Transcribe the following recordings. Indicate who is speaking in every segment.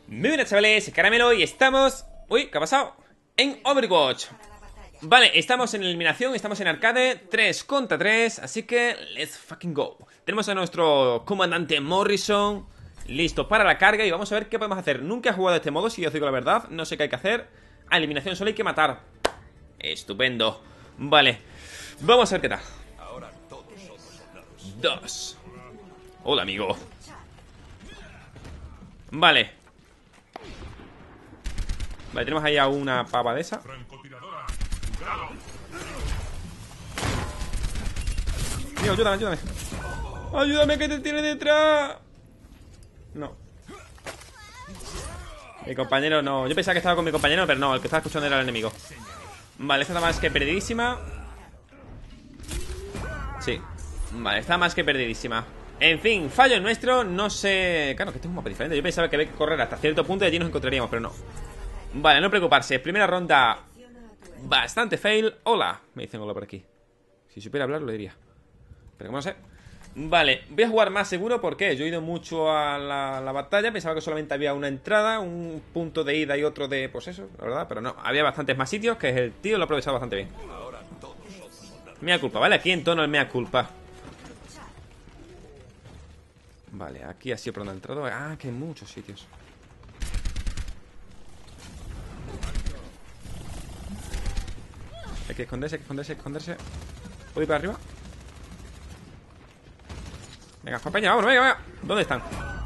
Speaker 1: Muy buenas, chavales, Caramelo y estamos... Uy, ¿qué ha pasado? En Overwatch. Vale, estamos en eliminación, estamos en arcade 3 contra 3, así que let's fucking go. Tenemos a nuestro comandante Morrison listo para la carga y vamos a ver qué podemos hacer. Nunca he jugado de este modo, si os digo la verdad, no sé qué hay que hacer. A eliminación solo hay que matar. Estupendo. Vale, vamos a ver qué tal. 2. Hola, amigo. Vale. Vale, tenemos ahí a una pava de esa. Tío, ayúdame, ayúdame. Ayúdame que te tiene detrás. No. Mi compañero no. Yo pensaba que estaba con mi compañero, pero no, el que estaba escuchando era el enemigo. Vale, esta está más que perdidísima. Sí. Vale, está más que perdidísima. En fin, fallo nuestro, no sé. Claro, que este es un mapa diferente. Yo pensaba que había que correr hasta cierto punto y allí nos encontraríamos, pero no. Vale, no preocuparse. Primera ronda bastante fail. Hola, me dicen hola por aquí. Si supiera hablar lo diría, pero como no sé. Vale, voy a jugar más seguro porque yo he ido mucho a la batalla. Pensaba que solamente había una entrada, un punto de ida y otro de, pues eso, la verdad. Pero no, había bastantes más sitios que el tío lo ha aprovechado bastante bien. Mea culpa, ¿vale? Aquí en tono el mea culpa. Vale, aquí ha sido por donde ha entrado. Ah, que hay muchos sitios. Hay que esconderse, hay que esconderse, hay que esconderse. ¿Puedo ir para arriba? Venga, compañía, vámonos, venga, venga. ¿Dónde están?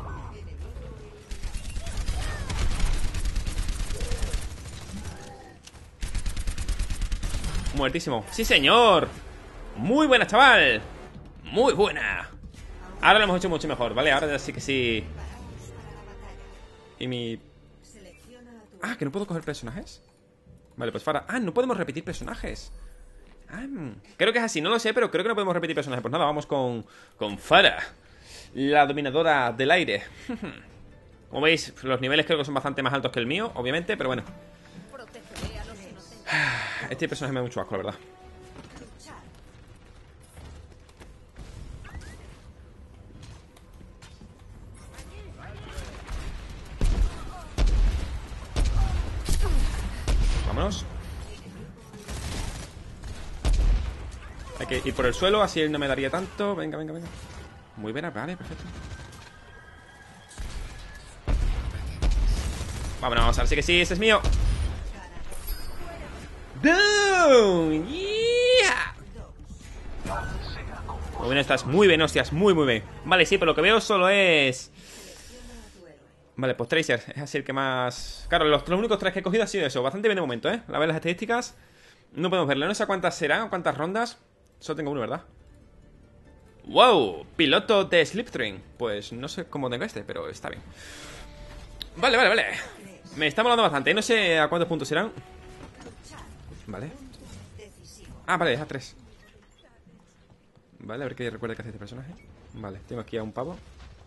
Speaker 1: Muertísimo. ¡Sí, señor! Muy buena, chaval. Muy buena. Ahora lo hemos hecho mucho mejor, ¿vale? Ahora ya sí que sí. Y mi... Ah, que no puedo coger personajes. Vale, pues Farah. Ah, no podemos repetir personajes. Ah, creo que es así, no lo sé, pero creo que no podemos repetir personajes. Pues nada, vamos con Farah, la dominadora del aire. Como veis, los niveles creo que son bastante más altos que el mío, obviamente, pero bueno. Este personaje me da mucho asco, la verdad. Vámonos. Hay que ir por el suelo, así él no me daría tanto. Venga, venga, venga. Muy buena, vale, perfecto. Vámonos, ahora sí que sí, ese es mío. ¡Down! ¡Yeah! Muy bien, estás muy bien, hostias, muy, muy bien. Vale, sí, pero lo que veo solo es... Vale, pues Tracer, es así el que más... Claro, los únicos tres que he cogido ha sido eso. Bastante bien de momento, ¿eh? A ver las estadísticas. No podemos verlo, no sé cuántas serán o cuántas rondas. Solo tengo uno, ¿verdad? ¡Wow! Piloto de Slipstream. Pues no sé cómo tengo este, pero está bien. Vale, vale, vale. Me está molando bastante, no sé a cuántos puntos serán. Vale. Ah, vale, es a 3. Vale, a ver qué recuerda que hace este personaje. Vale, tengo aquí a un pavo.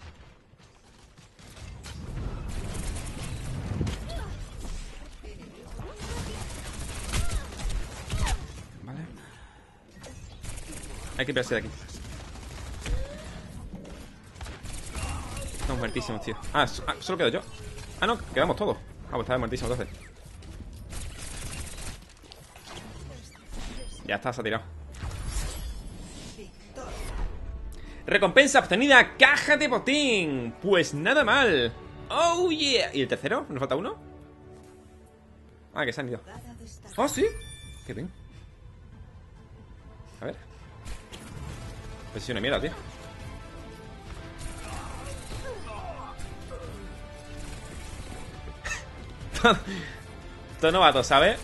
Speaker 1: Vale. Hay que pirarse de aquí. Estamos muertísimos, tío. Ah, solo quedo yo. Ah, no, quedamos todos. Ah, pues está muertísimo entonces. Ya está, se ha tirado. Recompensa obtenida, caja de botín. Pues nada mal. Oh yeah. ¿Y el tercero? ¿Nos falta uno? Ah, que se han ido. Oh, sí. Qué bien. A ver. Pues es una mierda, tío. Todo novato, ¿sabes?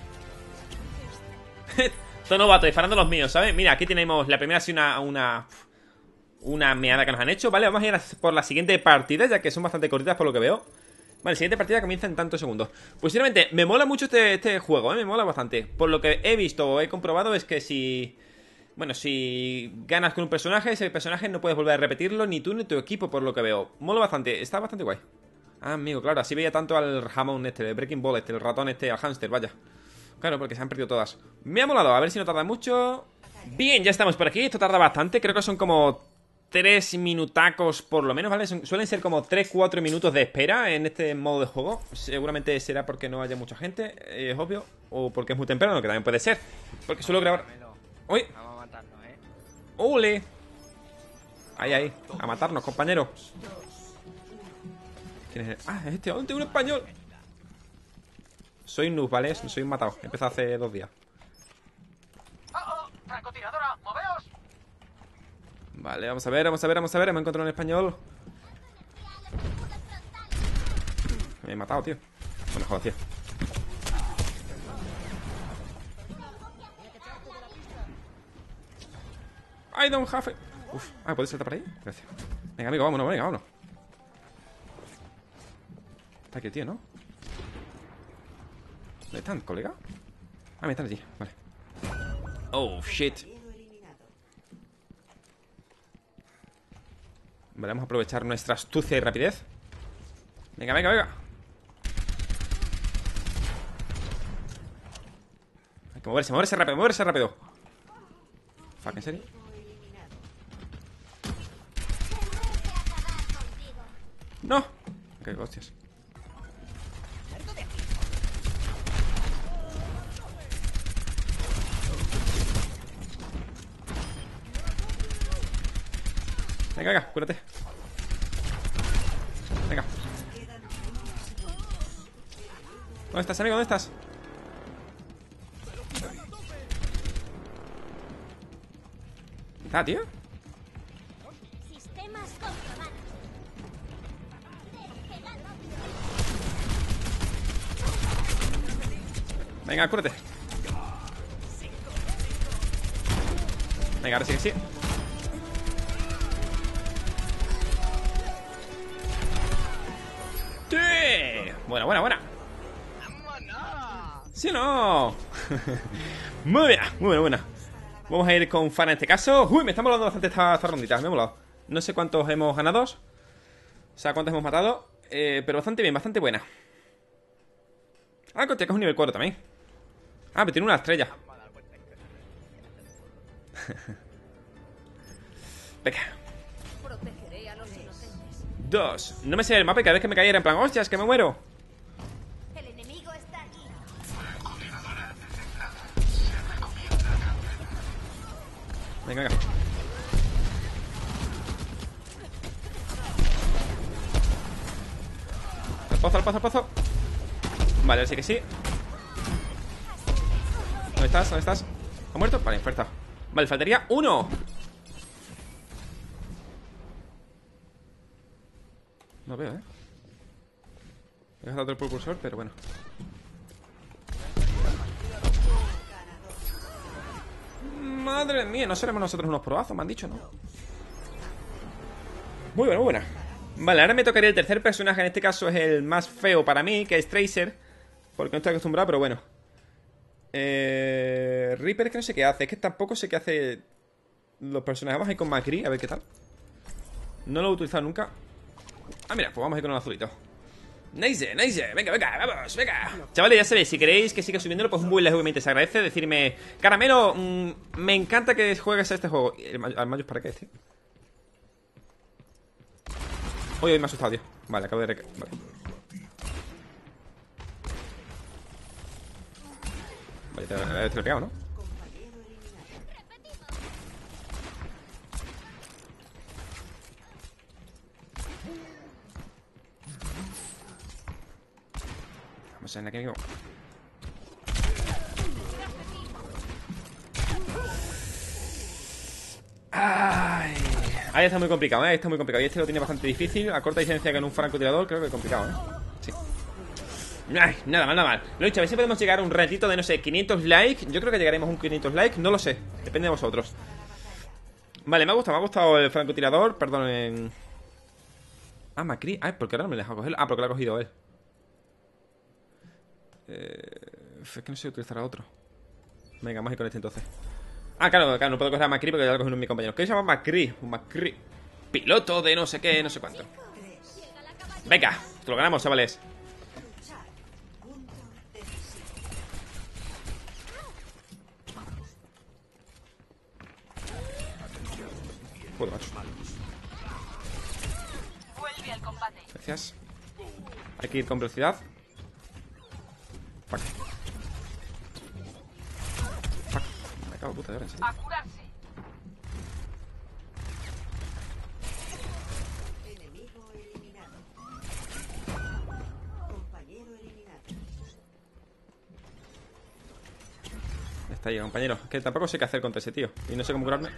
Speaker 1: Todo novato, disparando los míos, ¿sabes? Mira, aquí tenemos la primera, así una meada que nos han hecho. Vale, vamos a ir por la siguiente partida, ya que son bastante cortitas por lo que veo. Vale, siguiente partida comienza en tantos segundos. Pues sinceramente, me mola mucho este juego, ¿eh? Me mola bastante. Por lo que he visto o he comprobado es que si... Bueno, si ganas con un personaje, ese personaje no puedes volver a repetirlo, ni tú ni tu equipo, por lo que veo. Mola bastante, está bastante guay. Ah, amigo, claro, así veía tanto al jamón este, el Breaking Ball este, el ratón este, al hámster, vaya. Claro, porque se han perdido todas. Me ha molado, a ver si no tarda mucho. Bien, ya estamos por aquí, esto tarda bastante, creo que son como 3 minutacos por lo menos, ¿vale? Suelen ser como 3-4 minutos de espera en este modo de juego. Seguramente será porque no haya mucha gente, es obvio. O porque es muy temprano, que también puede ser. Porque suelo grabar... ¡Uy!
Speaker 2: Vamos a matarnos,
Speaker 1: ¡Ole! Ahí, a matarnos, compañero. ¿Quién es? Ah, es este, un español. Soy noob, ¿vale? Soy un matado. Empezó hace 2 días.
Speaker 2: ¡Francotiradora! ¡Moveos!
Speaker 1: Vale, vamos a ver. Hemos encontrado un español. Me he matado, tío. Bueno, joder, tío. ¡Ay, don Jafe! Uf, ¿puedes saltar por ahí? Gracias. Venga, amigo, vámonos, vámonos. Está aquí el tío, ¿no? ¿Dónde están, colega? Ah, me están allí, vale. Oh, shit. Vale, vamos a aprovechar nuestra astucia y rapidez. Venga. Hay que moverse rápido. Fuck, ¿en serio? ¡No! ¡Qué hostias! Venga, cúrate. Venga. ¿Dónde estás, amigo? ¿Dónde estás? ¿Está, tío?
Speaker 3: Sistemas comprobados.
Speaker 1: Venga, cúrate. Venga, ahora sí que sí. ¡Sí! Buena. ¡Sí o no! Muy buena. Vamos a ir con Fan en este caso. Uy, me está molando bastante esta rondita. Me ha molado. No sé cuántos hemos ganado. O sea, cuántos hemos matado. Pero bastante bien, bastante buena. Ah, que es un nivel 4 también. Ah, pero tiene una estrella. Venga.
Speaker 3: Protegeré a los inocentes.
Speaker 1: 2. No me sé el mapa y cada vez que me cayera en plan, hostias, que me muero.
Speaker 3: El enemigo está aquí.
Speaker 1: Venga. Al pozo. Vale, ahora sí que sí. ¿Dónde estás? ¿Ha muerto? Vale, fuerza. Vale, faltaría 1. No veo, He dejado el propulsor, pero bueno. Madre mía, no seremos nosotros unos probazos, me han dicho, ¿no? Muy buena. Vale, ahora me tocaría el tercer personaje. En este caso es el más feo para mí, que es Tracer, porque no estoy acostumbrado, pero bueno. Reaper es que no sé qué hace. Es que tampoco sé qué hace los personajes. Vamos a ir con McCree, a ver qué tal. No lo he utilizado nunca. Ah, mira, pues vamos a ir con el azulito. Nice, venga, vamos, venga. Chavales, ya sabéis, si queréis que siga subiéndolo, pues un buen like obviamente se agradece. Decirme, Caramelo, me encanta que juegues a este juego. ¿Al Mayus para qué, tío? Uy, me ha asustado, tío. Vale, acabo de... Vale. Vale, te lo he pegado, ¿no? Vamos en aquí mismo. Ay. Ahí está muy complicado, Está muy complicado. Y este lo tiene bastante difícil. A corta distancia que en un francotirador, creo que es complicado, Sí. Ay, nada mal. Lo he dicho, a ver si podemos llegar a un ratito de, no sé, 500 likes. Yo creo que llegaremos a un 500 likes. No lo sé. Depende de vosotros. Vale, me ha gustado el francotirador. Perdonen. Ah, McCree. Ay, ¿por qué ahora no me deja cogerlo? Ah, porque lo ha cogido él. Es que no sé utilizar a otro. Venga, vamos a ir con este entonces. Ah, claro, no puedo coger a McCree porque ya lo cogido uno de mis compañeros. ¿Qué se llama McCree? Un McCree. Piloto de no sé qué, no sé cuánto. Venga, lo ganamos, chavales. Joder, macho. Gracias. Hay que ir con velocidad. Fuck. Fuck. Me cago en puta de ahora, en serio.
Speaker 2: Enemigo eliminado. Compañero eliminado.
Speaker 1: Está ahí, compañero. Es que tampoco sé qué hacer contra ese tío. Y no sé cómo curarme.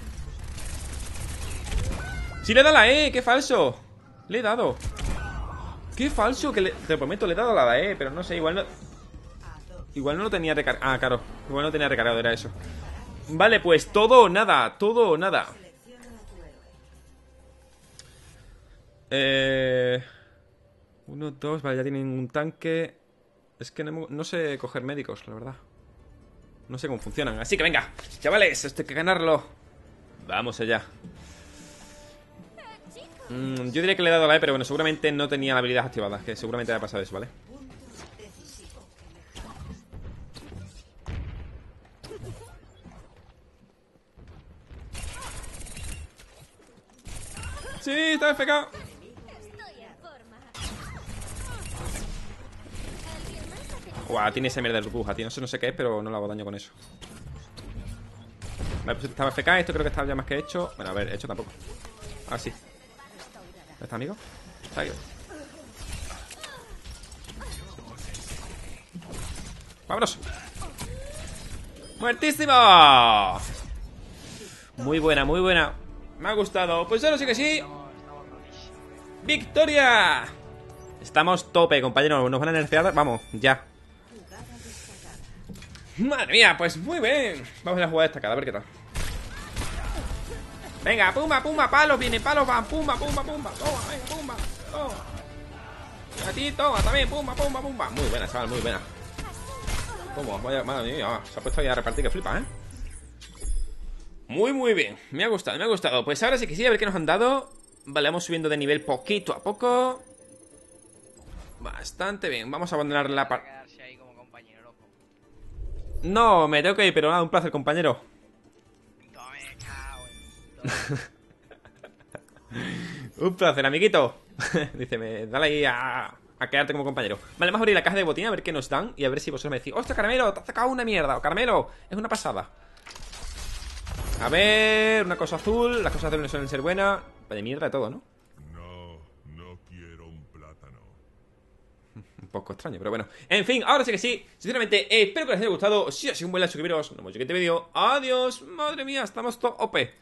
Speaker 1: ¡Sí le da la E! ¡Qué falso! Le he dado. ¡Qué falso! Que te lo prometo, le he dado la E. Pero no sé, igual no... Igual no lo tenía recargado. Ah, claro. Igual no tenía recargado, era eso. Vale, pues todo o nada. Todo o nada. Uno, dos, vale, ya tienen un tanque. Es que no sé coger médicos, la verdad. No sé cómo funcionan. Así que venga, chavales, esto hay que ganarlo. Vamos allá. Yo diría que le he dado la E, pero bueno, seguramente no tenía la habilidad activada. Que seguramente haya pasado eso, ¿vale? Sí, está FK.
Speaker 3: Estoy en forma.
Speaker 1: Guau, tiene ese mierda de burbuja, tío. No sé qué es, pero no le hago daño con eso. Vale, pues estaba FK. Esto creo que estaba ya más que hecho. Bueno, a ver, hecho tampoco. Ah, sí. ¿Dónde está, amigo? Está aquí. ¡Vámonos! ¡Muertísimo! Muy buena, muy buena. Me ha gustado. Pues ahora sí que sí. ¡Victoria! Estamos tope, compañeros. Nos van a nerfear. Vamos, ya. Madre mía, pues muy bien. Vamos a la jugada destacada, a ver qué tal. Venga, pumba, pumba, palos, viene, palos, van, pumba, pumba, pumba. Toma, venga, pumba, toma. Y a ti, toma, también, pumba, pumba, pumba. Muy buena, chaval, muy buena. ¿Cómo? Vaya, madre mía, se ha puesto ahí a repartir que flipa, ¿eh? Muy, muy bien. Me ha gustado, me ha gustado. Pues ahora sí que sí, a ver qué nos han dado. Vale, vamos subiendo de nivel poquito a poco. Bastante bien. Vamos a abandonar la parte. No, me tengo que ir, pero nada, un placer, compañero. Un placer, amiguito. Dice, dale ahí a quedarte como compañero. Vale, vamos a abrir la caja de botín a ver qué nos dan. Y a ver si vosotros me decís, ¡hostia, Caramelo! Te has sacado una mierda. O Caramelo, es una pasada. A ver, una cosa azul. Las cosas azules suelen ser buenas. De mierda de todo, ¿no?
Speaker 4: No quiero un plátano.
Speaker 1: Un poco extraño, pero bueno. En fin, ahora sí que sí. Sinceramente, espero que les haya gustado. Si ha sido un buen like, suscribiros. Nos vemos en el siguiente vídeo. Adiós. Madre mía, estamos todo OP.